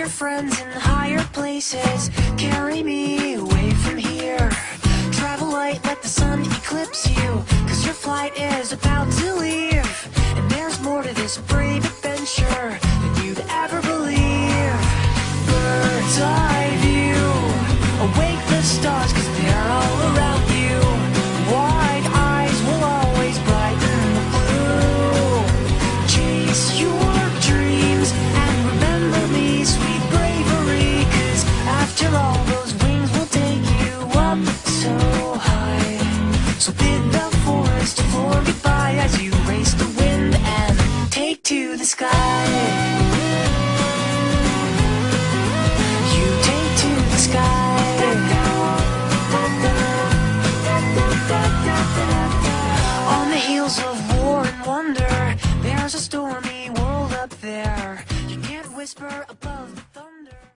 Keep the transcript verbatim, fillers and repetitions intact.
your friends in higher places. Carry me away from here. Travel light, let the sun eclipse you, cause your flight is about to leave. And there's more to this brave adventure